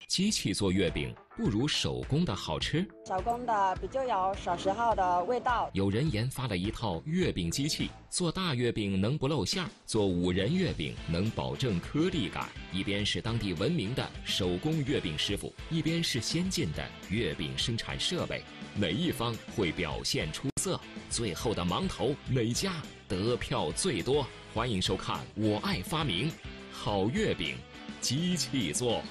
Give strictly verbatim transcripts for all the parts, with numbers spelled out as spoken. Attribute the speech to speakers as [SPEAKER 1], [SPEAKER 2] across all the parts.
[SPEAKER 1] 机器做月饼不如手工的好吃。
[SPEAKER 2] 手工的比较有小时候的味道。
[SPEAKER 1] 有人研发了一套月饼机器，做大月饼能不露馅，做五仁月饼能保证颗粒感。一边是当地闻名的手工月饼师傅，一边是先进的月饼生产设备，哪一方会表现出色？最后的盲头哪家得票最多？欢迎收看《我爱发明》，好月饼机器做。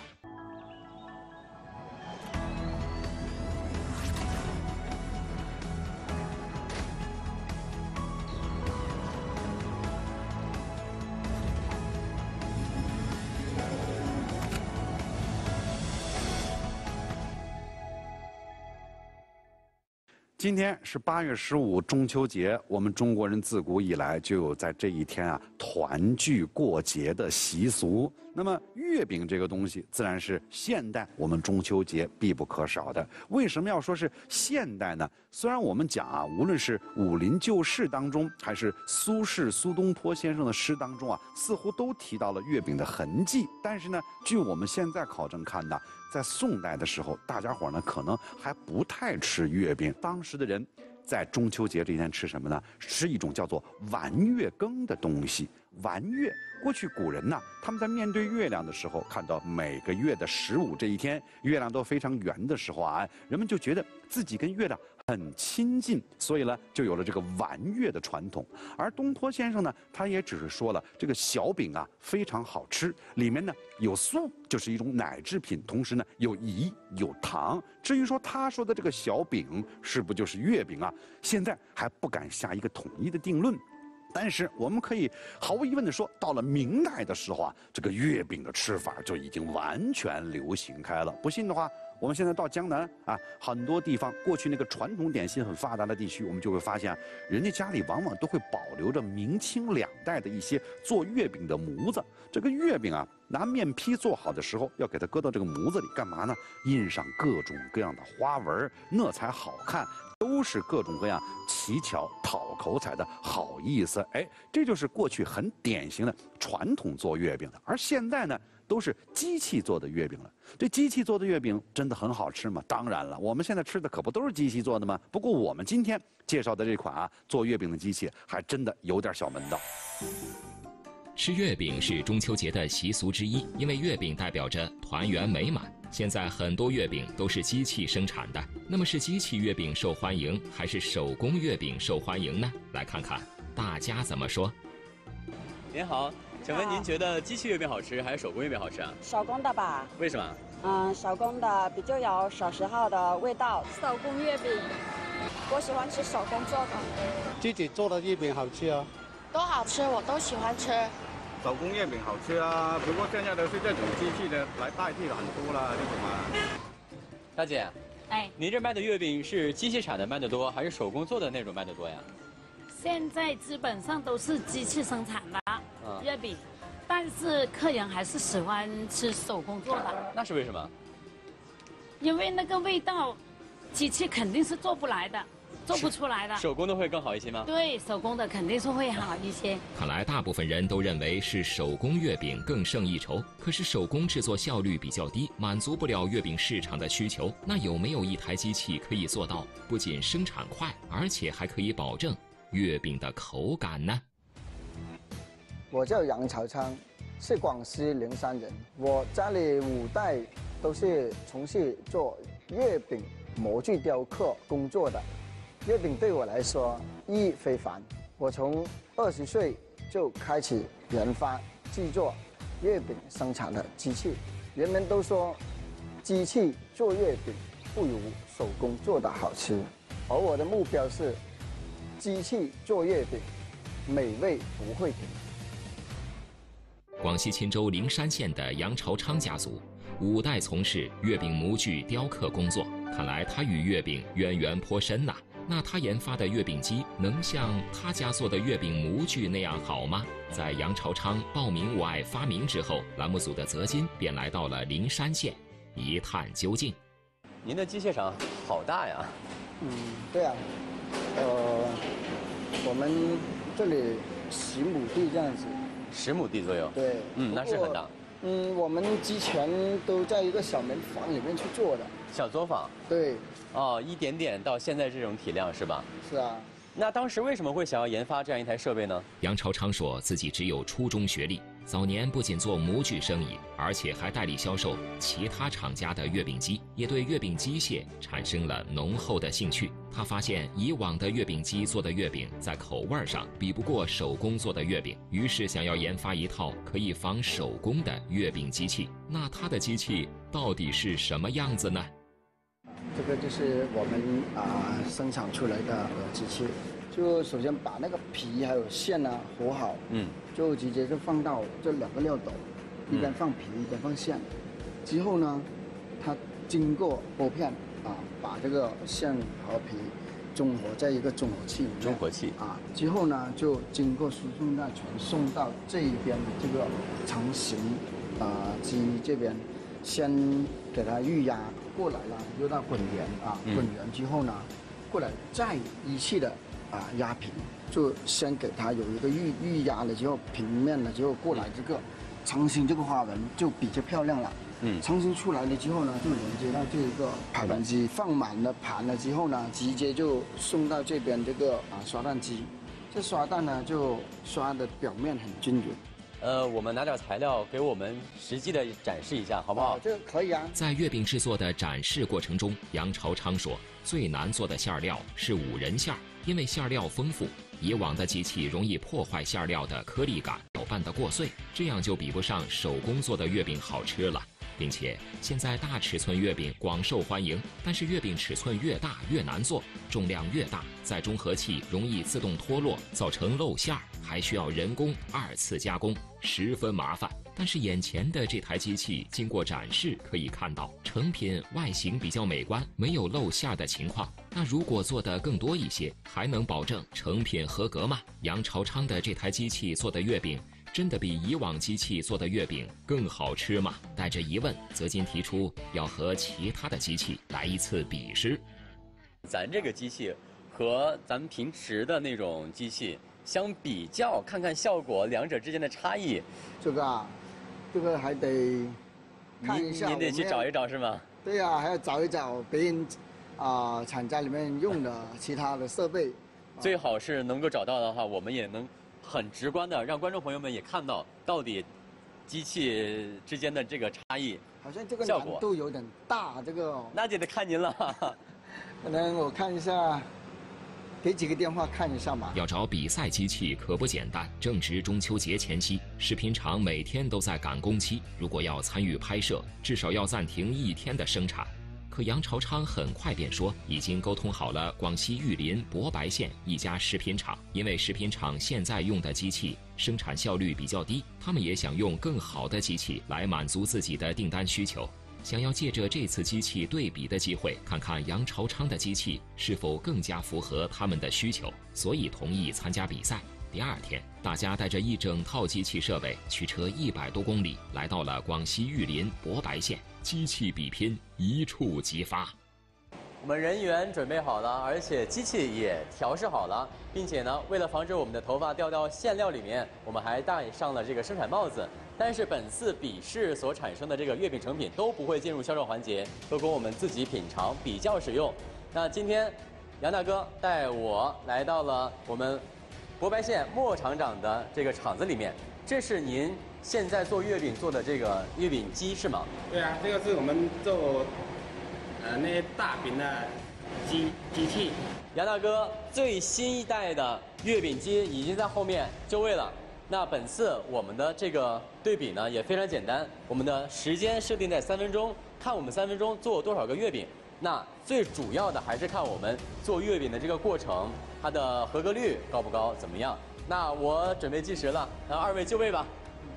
[SPEAKER 3] 今天是八月十五，中秋节。我们中国人自古以来就有在这一天啊团聚过节的习俗。那么月饼这个东西，自然是现代我们中秋节必不可少的。为什么要说是现代呢？虽然我们讲啊，无论是武林旧事当中，还是苏轼、苏东坡先生的诗当中啊，似乎都提到了月饼的痕迹。但是呢，据我们现在考证看呢，在宋代的时候，大家伙呢可能还不太吃月饼。当时的人在中秋节这一天吃什么呢？吃一种叫做丸月羹的东西。丸月，过去古人呢，他们在面对月亮的时候，看到每个月的十五这一天，月亮都非常圆的时候啊，人们就觉得自己跟月亮很亲近，所以呢，就有了这个丸月的传统。而东坡先生呢，他也只是说了这个小饼啊非常好吃，里面呢有酥，就是一种奶制品，同时呢有饴有糖。至于说他说的这个小饼是不就是月饼啊，现在还不敢下一个统一的定论。但是我们可以毫无疑问地说，到了明代的时候啊，这个月饼的吃法就已经完全流行开了。不信的话，我们现在到江南啊，很多地方过去那个传统点心很发达的地区，我们就会发现，人家家里往往都会保留着明清两代的一些做月饼的模子。这个月饼啊，拿面坯做好的时候，要给它搁到这个模子里，干嘛呢？印上各种各样的花纹，那才好看。都是各种各样奇巧讨口彩的好意思。哎，这就是过去很典型的传统做月饼的。而现在呢，都是机器做的月饼了。这机器做的月饼真的很好吃吗？当然了，我们现在吃的可不都是机器做的吗？不过我们今天介绍的这款啊做月饼的机器，还真的有点小门道。
[SPEAKER 1] 吃月饼是中秋节的习俗之一，因为月饼代表着团圆美满。现在很多月饼都是机器生产的，那么是机器月饼受欢迎，还是手工月饼受欢迎呢？来看看大家怎么说。
[SPEAKER 4] 您好，请问您觉得机器月饼好吃还是手工月饼好吃啊？
[SPEAKER 2] 手工的吧。
[SPEAKER 4] 为什么？
[SPEAKER 2] 嗯，手工的比较有小时候的味道。
[SPEAKER 5] 手工月饼，
[SPEAKER 2] 我喜欢吃手工做的。
[SPEAKER 6] 自己做的月饼好吃啊。
[SPEAKER 5] 都好吃，我都喜欢吃。
[SPEAKER 7] 手工月饼好吃啊，不过现在都是这种机器的来代替了很多了，这种啊。
[SPEAKER 4] 大姐，
[SPEAKER 5] 哎，
[SPEAKER 4] 您这卖的月饼是机器产的卖的多，还是手工做的那种卖的多呀？
[SPEAKER 5] 现在基本上都是机器生产的、
[SPEAKER 4] 嗯、
[SPEAKER 5] 月饼，但是客人还是喜欢吃手工做的。
[SPEAKER 4] 那是为什么？
[SPEAKER 5] 因为那个味道，机器肯定是做不来的。做不出来的，
[SPEAKER 4] 手工的会更好一些吗？
[SPEAKER 5] 对，手工的肯定是会好一些。
[SPEAKER 1] 看来大部分人都认为是手工月饼更胜一筹，可是手工制作效率比较低，满足不了月饼市场的需求。那有没有一台机器可以做到不仅生产快，而且还可以保证月饼的口感呢？
[SPEAKER 8] 我叫杨朝昌，是广西灵山人。我家里五代都是从事做月饼模具雕刻工作的。月饼对我来说意义非凡。我从二十岁就开始研发制作月饼生产的机器。人们都说，机器做月饼不如手工做的好吃。而我的目标是，机器做月饼，美味不会停。
[SPEAKER 1] 广西钦州灵山县的杨朝昌家族，五代从事月饼模具雕刻工作，看来他与月饼渊源颇深呐、啊。那他研发的月饼机能像他家做的月饼模具那样好吗？在杨朝昌报名我爱发明之后，栏目组的泽金便来到了灵山县，一探究竟。
[SPEAKER 4] 您的机械厂好大呀！
[SPEAKER 8] 嗯，对啊，呃，我们这里十亩地这样子。
[SPEAKER 4] 十亩地左右。
[SPEAKER 8] 对，
[SPEAKER 4] 嗯，那是很大。
[SPEAKER 8] 嗯，我们之前都在一个小门房里面去做的。
[SPEAKER 4] 小作坊。
[SPEAKER 8] 对。
[SPEAKER 4] 哦，一点点到现在这种体量是吧？
[SPEAKER 8] 是啊。
[SPEAKER 4] 那当时为什么会想要研发这样一台设备呢？
[SPEAKER 1] 杨朝昌说自己只有初中学历，早年不仅做模具生意，而且还代理销售其他厂家的月饼机，也对月饼机械产生了浓厚的兴趣。他发现以往的月饼机做的月饼在口味上比不过手工做的月饼，于是想要研发一套可以仿手工的月饼机器。那他的机器到底是什么样子呢？
[SPEAKER 8] 这个就是我们啊、呃、生产出来的呃机器，就首先把那个皮还有馅呢和好，嗯，就直接就放到这两个料斗，一边放皮、嗯、一边放馅，之后呢，它经过剥片啊，把这个馅和皮综合在一个综合器里面，
[SPEAKER 4] 综合器
[SPEAKER 8] 啊，之后呢就经过输送带传送到这一边的这个成型啊机这边，先给它预压。过来了，又到滚圆啊，滚圆之后呢，过来再一次的啊压平，就先给它有一个预预压了之后，平面了之后过来这个成型这个花纹就比较漂亮了。嗯，成型出来了之后呢，就连接到这个盘机，放满了盘了之后呢，直接就送到这边这个啊刷蛋机，这刷蛋呢就刷的表面很均匀。
[SPEAKER 4] 呃，我们拿点材料给我们实际的展示一下，好不好？
[SPEAKER 8] 哦、这个可以啊。
[SPEAKER 1] 在月饼制作的展示过程中，杨朝昌说，最难做的馅料是五仁馅，因为馅料丰富，以往的机器容易破坏馅料的颗粒感，拌得过碎，这样就比不上手工做的月饼好吃了。并且现在大尺寸月饼广受欢迎，但是月饼尺寸越大越难做，重量越大，在中和器容易自动脱落，造成漏馅儿，还需要人工二次加工，十分麻烦。但是眼前的这台机器经过展示可以看到，成品外形比较美观，没有漏馅的情况。那如果做得更多一些，还能保证成品合格吗？杨朝昌的这台机器做的月饼真的比以往机器做的月饼更好吃吗？带着疑问，泽金提出要和其他的机器来一次比试。
[SPEAKER 4] 咱这个机器和咱们平时的那种机器相比较，看看效果，两者之间的差异。
[SPEAKER 8] 这个啊，这个还得看一下。
[SPEAKER 4] 您得去找一找是吗？
[SPEAKER 8] 对呀、啊，还要找一找别人啊、呃、厂家里面用的其他的设备。
[SPEAKER 4] 最好是能够找到的话，我们也能很直观的让观众朋友们也看到到底机器之间的这个差异。
[SPEAKER 8] 好像这个难度有点大，这个
[SPEAKER 4] 那就得看您了。
[SPEAKER 8] 可能我看一下，给几个电话看一下嘛。
[SPEAKER 1] 要找比赛机器可不简单，正值中秋节前夕，视频厂每天都在赶工期，如果要参与拍摄，至少要暂停一天的生产。可杨朝昌很快便说，已经沟通好了广西玉林博白县一家食品厂，因为食品厂现在用的机器生产效率比较低，他们也想用更好的机器来满足自己的订单需求，想要借着这次机器对比的机会，看看杨朝昌的机器是否更加符合他们的需求，所以同意参加比赛。第二天，大家带着一整套机器设备，驱车一百多公里，来到了广西玉林博白县，机器比拼一触即发。
[SPEAKER 4] 我们人员准备好了，而且机器也调试好了，并且呢，为了防止我们的头发掉到馅料里面，我们还戴上了这个生产帽子。但是本次比试所产生的这个月饼成品都不会进入销售环节，都供我们自己品尝比较使用。那今天，杨大哥带我来到了我们博白县莫厂长的这个厂子里面，这是您现在做月饼做的这个月饼机是吗？
[SPEAKER 9] 对啊，这个是我们做呃那些大饼的机机器。
[SPEAKER 4] 杨大哥最新一代的月饼机已经在后面就位了。那本次我们的这个对比呢也非常简单，我们的时间设定在三分钟，看我们三分钟做多少个月饼。那最主要的还是看我们做月饼的这个过程，它的合格率高不高，怎么样？那我准备计时了，那二位就位吧。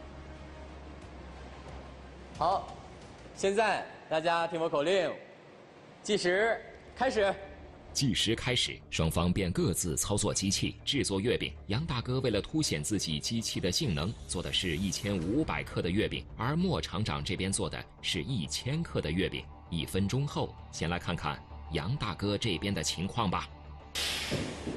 [SPEAKER 4] 好，现在大家听我口令，计时开始。
[SPEAKER 1] 计时开始，双方便各自操作机器制作月饼。杨大哥为了凸显自己机器的性能，做的是一千五百克的月饼，而莫厂长这边做的是一千克的月饼。一分钟后，先来看看杨大哥这边的情况吧。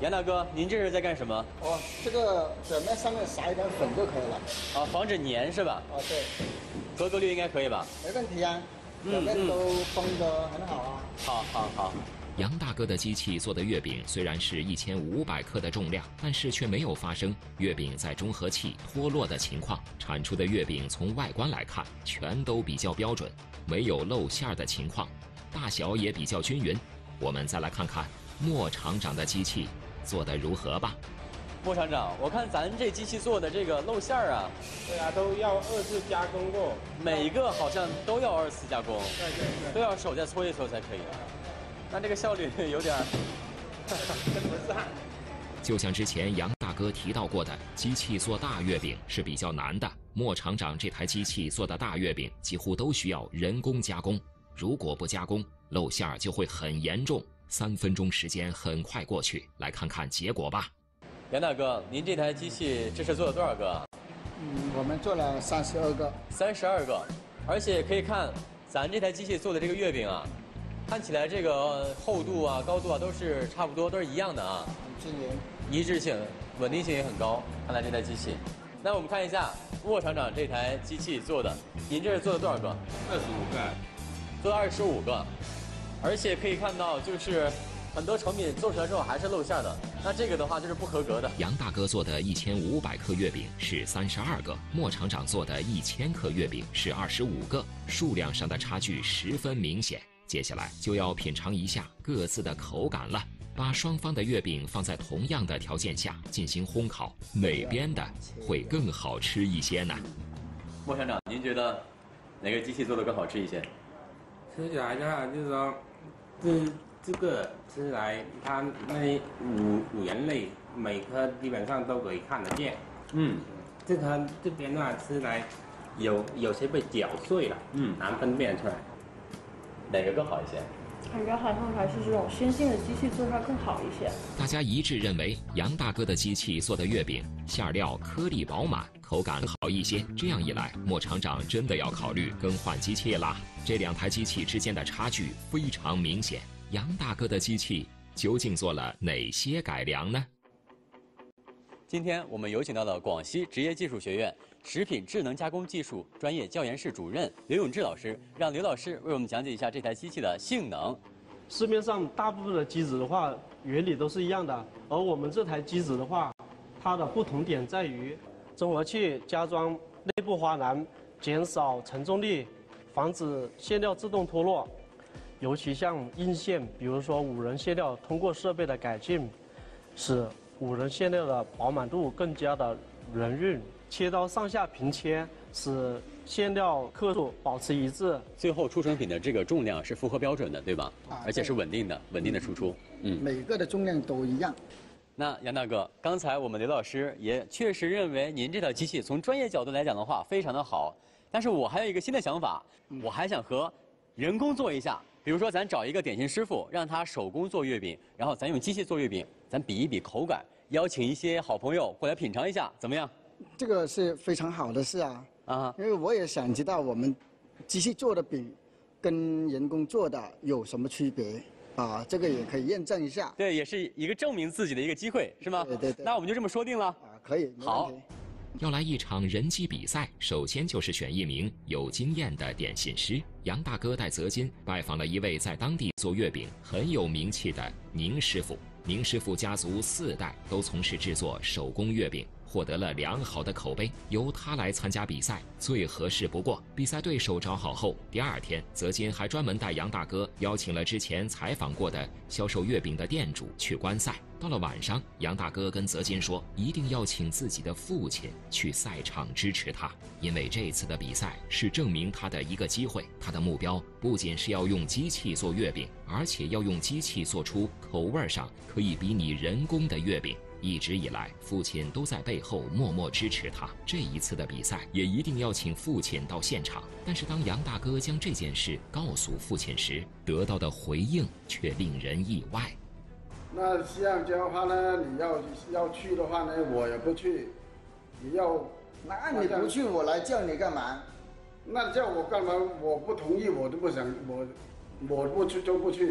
[SPEAKER 4] 杨大哥，您这是在干什么？
[SPEAKER 8] 哦，这个表面上面撒一点粉就可以了。
[SPEAKER 4] 啊，防止粘是吧？
[SPEAKER 8] 哦，对。
[SPEAKER 4] 合格率应该可以吧？
[SPEAKER 8] 没问题啊，表面都封得很好啊。
[SPEAKER 4] 好，好，好。
[SPEAKER 1] 杨大哥的机器做的月饼虽然是一千五百克的重量，但是却没有发生月饼在中和器脱落的情况。产出的月饼从外观来看，全都比较标准，没有露馅儿的情况，大小也比较均匀。我们再来看看莫厂长的机器做得如何吧。
[SPEAKER 4] 莫厂长，我看咱这机器做的这个露馅儿啊，
[SPEAKER 9] 对啊，都要二次加工过，
[SPEAKER 4] 每个好像都要二次加工，
[SPEAKER 9] 对对对，
[SPEAKER 4] 都要手再搓一搓才可以。那这个效率有点儿
[SPEAKER 9] 跟不上。
[SPEAKER 1] 就像之前杨大哥提到过的，机器做大月饼是比较难的。莫厂长这台机器做的大月饼几乎都需要人工加工，如果不加工，露馅儿就会很严重。三分钟时间很快过去，来看看结果吧。
[SPEAKER 4] 杨大哥，您这台机器这是做了多少个？
[SPEAKER 8] 嗯，我们做了三十二个。
[SPEAKER 4] 三十二个，而且可以看咱这台机器做的这个月饼啊，看起来这个厚度啊、高度啊都是差不多，都是一样的啊。
[SPEAKER 8] 均匀。
[SPEAKER 4] 一致性、稳定性也很高。看来这台机器，那我们看一下莫厂长这台机器做的，您这是做了多少个？
[SPEAKER 9] 二十五个。
[SPEAKER 4] 做了二十五个，而且可以看到就是很多成品做出来之后还是露馅的，那这个的话就是不合格的。
[SPEAKER 1] 杨大哥做的一千五百克月饼是三十二个，莫厂长做的一千克月饼是二十五个，数量上的差距十分明显。接下来就要品尝一下各自的口感了。把双方的月饼放在同样的条件下进行烘烤，哪边的会更好吃一些呢？
[SPEAKER 4] 莫厂长，您觉得哪个机器做的更好吃一些？
[SPEAKER 9] 吃起来的话，就是说，这这个吃起来，它那五五仁类每颗基本上都可以看得见。
[SPEAKER 4] 嗯，
[SPEAKER 9] 这颗这边的话吃起来有有些被搅碎了，嗯，难分辨出来。
[SPEAKER 4] 哪个更好一些？
[SPEAKER 10] 感觉好像还是这种先进的机器做出来更好一些。
[SPEAKER 1] 大家一致认为杨大哥的机器做的月饼馅料颗粒饱满，口感好一些。这样一来，莫厂长真的要考虑更换机器啦。这两台机器之间的差距非常明显。杨大哥的机器究竟做了哪些改良呢？
[SPEAKER 4] 今天我们有请到了广西职业技术学院食品智能加工技术专业教研室主任刘永志老师，让刘老师为我们讲解一下这台机器的性能。
[SPEAKER 11] 市面上大部分的机子的话，原理都是一样的，而我们这台机子的话，它的不同点在于中和器加装内部花篮，减少承重力，防止馅料自动脱落。尤其像硬馅，比如说五仁馅料，通过设备的改进，使五仁馅料的饱满度更加的圆润。切刀上下平切，使馅料克数保持一致。
[SPEAKER 4] 最后出成品的这个重量是符合标准的，对吧？
[SPEAKER 8] 啊，
[SPEAKER 4] 而且是稳定的，稳定的输出。嗯，
[SPEAKER 8] 每个的重量都一样。
[SPEAKER 4] 那杨大哥，刚才我们刘老师也确实认为您这台机器从专业角度来讲的话非常的好，但是我还有一个新的想法，我还想和人工做一下。比如说，咱找一个点心师傅，让他手工做月饼，然后咱用机器做月饼，咱比一比口感，邀请一些好朋友过来品尝一下，怎么样？
[SPEAKER 8] 这个是非常好的事啊！啊，因为我也想知道我们机器做的饼跟人工做的有什么区别啊？这个也可以验证一下。
[SPEAKER 4] 对，也是一个证明自己的一个机会，是吗？
[SPEAKER 8] 对对对。
[SPEAKER 4] 那我们就这么说定了。
[SPEAKER 8] 啊，可以。
[SPEAKER 4] 好。
[SPEAKER 1] 要来一场人机比赛，首先就是选一名有经验的点心师。杨大哥带泽金拜访了一位在当地做月饼很有名气的宁师傅。宁师傅家族四代都从事制作手工月饼，获得了良好的口碑，由他来参加比赛最合适不过。比赛对手找好后，第二天泽金还专门带杨大哥邀请了之前采访过的销售月饼的店主去观赛。到了晚上，杨大哥跟泽金说，一定要请自己的父亲去赛场支持他，因为这次的比赛是证明他的一个机会。他的目标不仅是要用机器做月饼，而且要用机器做出口味上可以比拟人工的月饼。一直以来，父亲都在背后默默支持他。这一次的比赛也一定要请父亲到现场。但是当杨大哥将这件事告诉父亲时，得到的回应却令人意外。
[SPEAKER 6] 那这样的话呢，你要要去的话呢，我也不去。你要，
[SPEAKER 8] 那你不去，我来叫你干嘛？
[SPEAKER 6] 那叫我干嘛？我不同意，我都不想，我我不去就不去。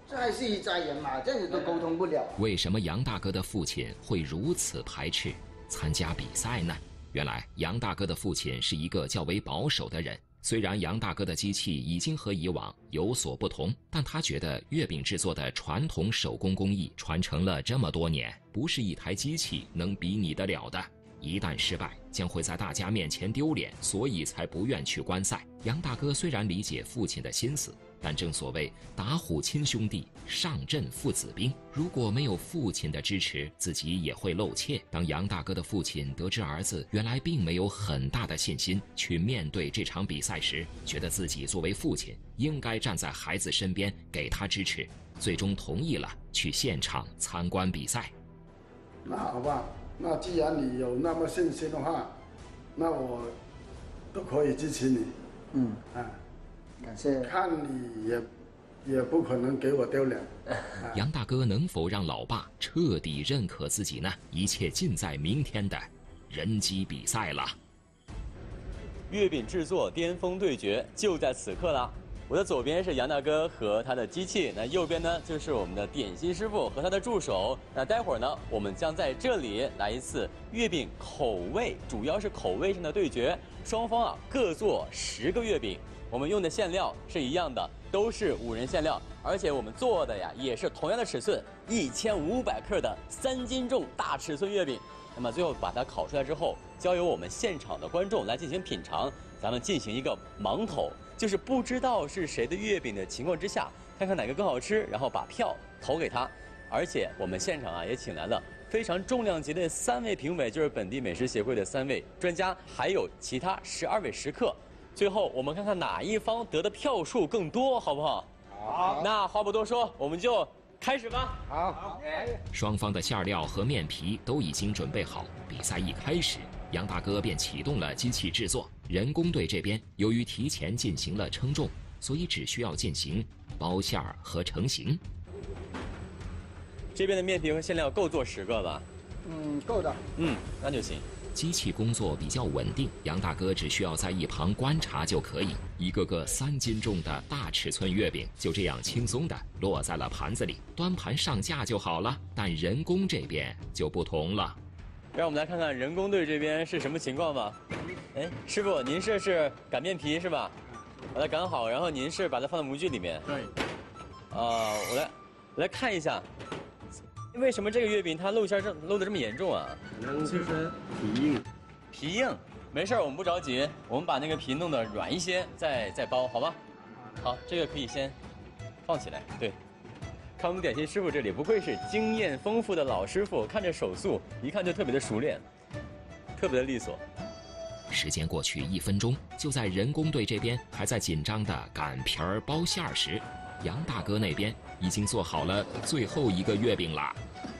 [SPEAKER 8] 这还是一家人嘛，这样子都沟通不了。
[SPEAKER 1] 为什么杨大哥的父亲会如此排斥参加比赛呢？原来杨大哥的父亲是一个较为保守的人。虽然杨大哥的机器已经和以往有所不同，但他觉得月饼制作的传统手工工艺传承了这么多年，不是一台机器能比拟得了的。一旦失败，将会在大家面前丢脸，所以才不愿去观赛。杨大哥虽然理解父亲的心思，但正所谓打虎亲兄弟，上阵父子兵。如果没有父亲的支持，自己也会露怯。当杨大哥的父亲得知儿子原来并没有很大的信心去面对这场比赛时，觉得自己作为父亲应该站在孩子身边给他支持，最终同意了去现场参观比赛。
[SPEAKER 6] 那好吧，那既然你有那么信心的话，那我都可以支持你。
[SPEAKER 8] 嗯，
[SPEAKER 6] 啊，
[SPEAKER 8] 感谢。
[SPEAKER 6] 看你也也不可能给我丢脸。
[SPEAKER 1] 杨大哥能否让老爸彻底认可自己呢？一切尽在明天的人机比赛了。
[SPEAKER 4] 月饼制作巅峰对决就在此刻了。我的左边是杨大哥和他的机器，那右边呢就是我们的点心师傅和他的助手。那待会儿呢，我们将在这里来一次月饼口味，主要是口味上的对决。双方啊各做十个月饼，我们用的馅料是一样的，都是五仁馅料，而且我们做的呀也是同样的尺寸，一千五百克的三斤重大尺寸月饼。那么最后把它烤出来之后，交由我们现场的观众来进行品尝，咱们进行一个盲投。就是不知道是谁的月饼的情况之下，看看哪个更好吃，然后把票投给他。而且我们现场啊也请来了非常重量级的三位评委，就是本地美食协会的三位专家，还有其他十二位食客。最后我们看看哪一方得的票数更多，好不好？好。那话不多说，我们就开始吧。
[SPEAKER 8] 好。
[SPEAKER 1] 双方的馅料和面皮都已经准备好，比赛一开始，杨大哥便启动了机器制作。人工队这边由于提前进行了称重，所以只需要进行包馅儿和成型。
[SPEAKER 4] 这边的面皮和馅料够做十个吧？
[SPEAKER 8] 嗯，够的。
[SPEAKER 4] 嗯，那就行。
[SPEAKER 1] 机器工作比较稳定，杨大哥只需要在一旁观察就可以。一个个三斤重的大尺寸月饼就这样轻松地落在了盘子里，端盘上架就好了。但人工这边就不同了。
[SPEAKER 4] 让我们来看看人工队这边是什么情况吧。哎，师傅，您这是擀面皮是吧？把它擀好，然后您是把它放在模具里面。
[SPEAKER 7] 对。
[SPEAKER 4] 啊，我来，我来看一下，为什么这个月饼它露馅这露的这么严重啊？
[SPEAKER 7] 可能就是皮硬。
[SPEAKER 4] 皮硬，没事，我们不着急，我们把那个皮弄得软一些，再再包，好吧？好，这个可以先放起来。对。看我们点心师傅这里，不愧是经验丰富的老师傅，看着手速，一看就特别的熟练，特别的利索。
[SPEAKER 1] 时间过去一分钟，就在人工队这边还在紧张的擀皮儿包馅儿时，杨大哥那边已经做好了最后一个月饼了。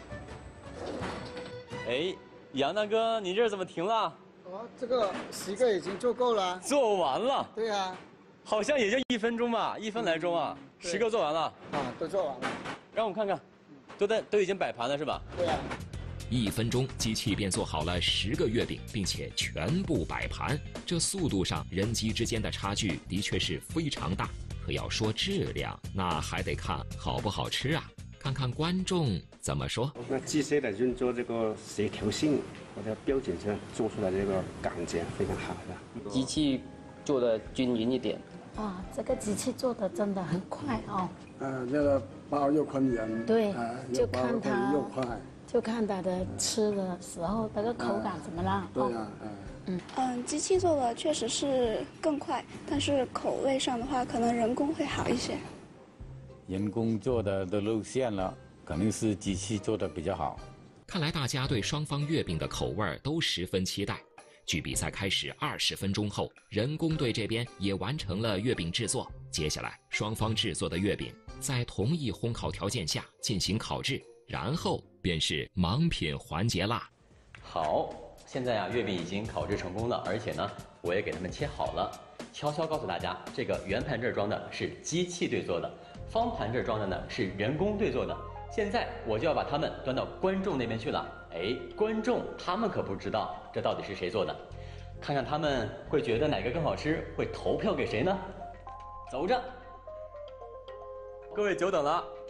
[SPEAKER 4] 哎，杨大哥，你这怎么停了？
[SPEAKER 8] 哦，这个十个已经做够了。
[SPEAKER 4] 做完了？
[SPEAKER 8] 对呀、啊。
[SPEAKER 4] 好像也就一分钟吧，一分来钟啊，嗯、十个做完了。
[SPEAKER 8] 啊，都做完了。
[SPEAKER 4] 让我看看，都在都已经摆盘了是吧？
[SPEAKER 8] 对呀、啊。
[SPEAKER 1] 一分钟，机器便做好了十个月饼，并且全部摆盘。这速度上，人机之间的差距的确是非常大。可要说质量，那还得看好不好吃啊！看看观众怎么说。
[SPEAKER 12] 那机械的运作这个协调性或者标准上做出来这个感觉非常好的。
[SPEAKER 13] 机器做的均匀一点。
[SPEAKER 5] 啊，这个机器做的真的很快哦。
[SPEAKER 6] 嗯，这个包又昆圆。
[SPEAKER 5] 对，
[SPEAKER 6] 啊、
[SPEAKER 5] 就看它
[SPEAKER 6] 又快。
[SPEAKER 5] 就看它的吃的时候那个口感怎么样。
[SPEAKER 6] 对呀、啊，
[SPEAKER 14] 嗯嗯，机器做的确实是更快，但是口味上的话，可能人工会好一些。
[SPEAKER 15] 人工做的都露馅了，肯定是机器做的比较好。
[SPEAKER 1] 看来大家对双方月饼的口味都十分期待。距比赛开始二十分钟后，人工队这边也完成了月饼制作。接下来，双方制作的月饼在同一烘烤条件下进行烤制，然后便是盲品环节啦。
[SPEAKER 4] 好，现在啊，月饼已经烤制成功了，而且呢，我也给它们切好了。悄悄告诉大家，这个圆盘这儿装的是机器队做的，方盘这儿装的呢是人工队做的。现在我就要把它们端到观众那边去了。哎，观众他们可不知道这到底是谁做的，看看他们会觉得哪个更好吃，会投票给谁呢？走着，各位久等了，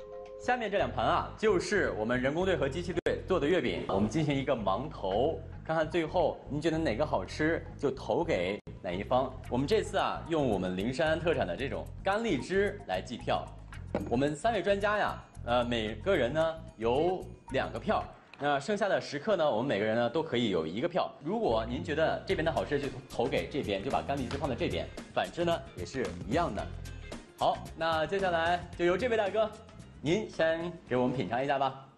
[SPEAKER 4] 下面这两盘啊，就是我们人工队和机器队做的月饼，我们进行一个盲投，看看最后您觉得哪个好吃，就投给哪一方。我们这次啊，用我们灵山特产的这种干荔枝来计票。我们三位专家呀，呃，每个人呢有两个票。 那剩下的十克呢，我们每个人呢都可以有一个票。如果您觉得这边的好吃，就投给这边，就把干荔枝放在这边。反之呢，也是一样的。好，那接下来就由这位大哥，您先给我们品尝一下吧。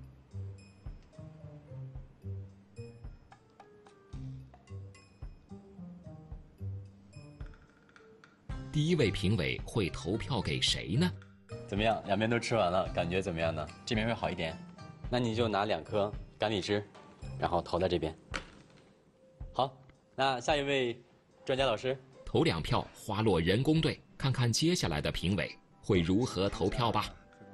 [SPEAKER 1] 第一位评委会投票给谁呢？
[SPEAKER 4] 怎么样？两边都吃完了，感觉怎么样呢？这边会好一点。 那你就拿两颗干荔枝，然后投在这边。好，那下一位专家老师
[SPEAKER 1] 投两票花落人工队，看看接下来的评委会如何投票吧。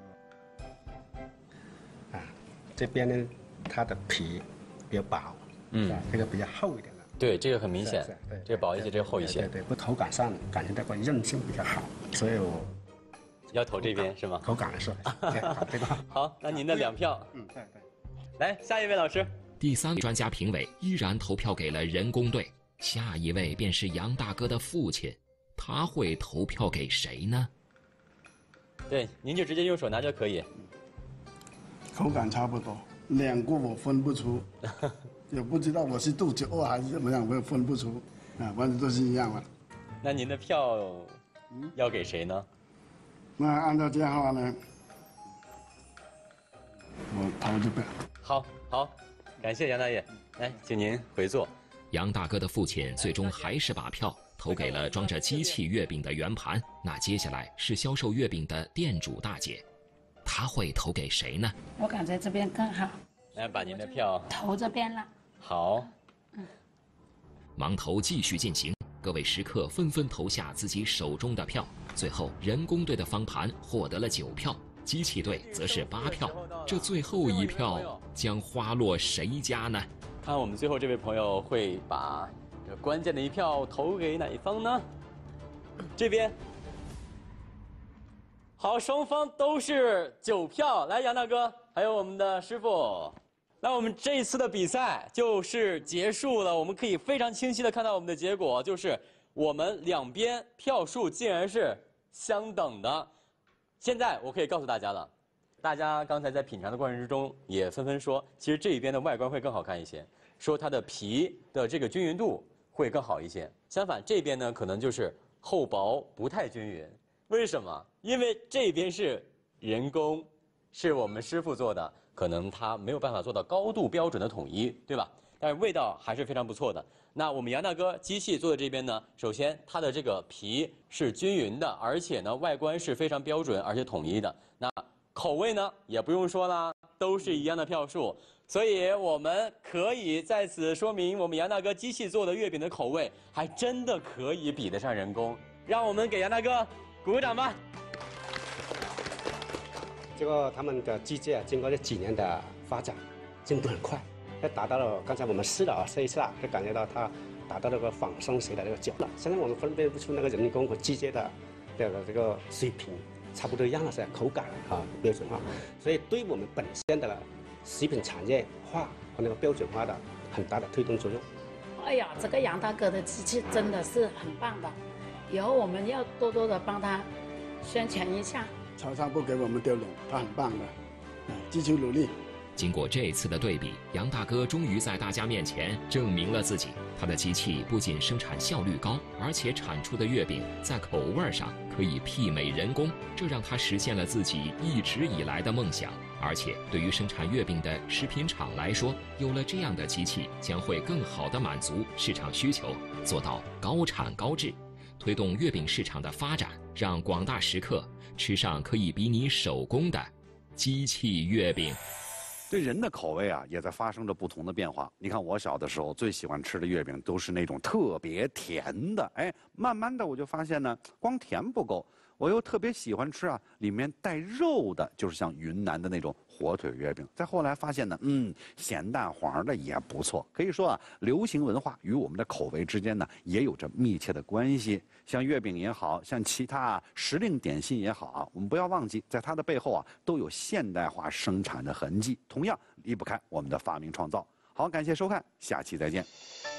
[SPEAKER 12] 啊，这边呢，它的皮比较薄，嗯，这个比较厚一点的。
[SPEAKER 4] 对，这个很明显，对，这个薄一些，这个厚一些。
[SPEAKER 12] 对对，不口感上感觉到个韧性比较好，所以我。
[SPEAKER 4] 要投这边是吗？
[SPEAKER 12] 口感是，对吧？
[SPEAKER 4] 好，那您的两票。嗯，对对。来，下一位老师。
[SPEAKER 1] 第三位专家评委依然投票给了人工队，下一位便是杨大哥的父亲，他会投票给谁呢？
[SPEAKER 4] 对，您就直接用手拿就可以。
[SPEAKER 6] 口感差不多，两个我分不出，也不知道我是肚子饿还是怎么样，我也分不出，啊，反正都是一样的。
[SPEAKER 4] 那您的票要给谁呢？
[SPEAKER 6] 那按照这样的话呢，我投这边。
[SPEAKER 4] 好，好，感谢杨大爷，来，请您回座。
[SPEAKER 1] 杨大哥的父亲最终还是把票投给了装着机器月饼的圆盘。那接下来是销售月饼的店主大姐，她会投给谁呢？
[SPEAKER 5] 我感觉这边更好。
[SPEAKER 4] 来，把您的票
[SPEAKER 5] 投这边了。
[SPEAKER 4] 好。
[SPEAKER 5] 嗯。
[SPEAKER 1] 盲投继续进行。 各位食客纷纷投下自己手中的票，最后人工队的方盘获得了九票，机器队则是八票。这最后一票将花落谁家呢？
[SPEAKER 4] 看我们最后这位朋友会把这关键的一票投给哪一方呢？这边。好，双方都是九票。来，杨大哥，还有我们的师傅。 那我们这一次的比赛就是结束了，我们可以非常清晰的看到我们的结果，就是我们两边票数竟然是相等的。现在我可以告诉大家了，大家刚才在品尝的过程之中也纷纷说，其实这一边的外观会更好看一些，说它的皮的这个均匀度会更好一些。相反，这边呢可能就是厚薄不太均匀。为什么？因为这边是人工，是我们师傅做的。 可能它没有办法做到高度标准的统一，对吧？但是味道还是非常不错的。那我们杨大哥机器做的这边呢，首先它的这个皮是均匀的，而且呢外观是非常标准而且统一的。那口味呢也不用说啦，都是一样的票数，所以我们可以在此说明，我们杨大哥机器做的月饼的口味还真的可以比得上人工。让我们给杨大哥鼓个掌吧。
[SPEAKER 12] 这个他们的机械啊，经过这几年的发展，进步很快，它达到了刚才我们试了啊，试一试啊，就感觉到它达到那个仿生学的那个角了。现在我们分辨不出那个人工和机械的这个这个水平差不多一样了，是口感啊标准化，所以对我们本身的食品产业化和那个标准化的很大的推动作用。
[SPEAKER 5] 哎呀，这个杨大哥的机器真的是很棒的，以后我们要多多的帮他宣传一下。
[SPEAKER 6] 曹操不给我们丢脸，他很棒的，啊，继续努力。
[SPEAKER 1] 经过这次的对比，杨大哥终于在大家面前证明了自己。他的机器不仅生产效率高，而且产出的月饼在口味上可以媲美人工，这让他实现了自己一直以来的梦想。而且，对于生产月饼的食品厂来说，有了这样的机器，将会更好地满足市场需求，做到高产高质。 推动月饼市场的发展，让广大食客吃上可以比拟手工的机器月饼。
[SPEAKER 3] 对人的口味啊，也在发生着不同的变化。你看，我小的时候最喜欢吃的月饼都是那种特别甜的，哎，慢慢的我就发现呢，光甜不够， 我又特别喜欢吃啊，里面带肉的，就是像云南的那种火腿月饼。再后来发现呢，嗯，咸蛋黄的也不错。可以说啊，流行文化与我们的口味之间呢，也有着密切的关系。像月饼也好，像其他时令点心也好啊，我们不要忘记，在它的背后啊，都有现代化生产的痕迹，同样离不开我们的发明创造。好，感谢收看，下期再见。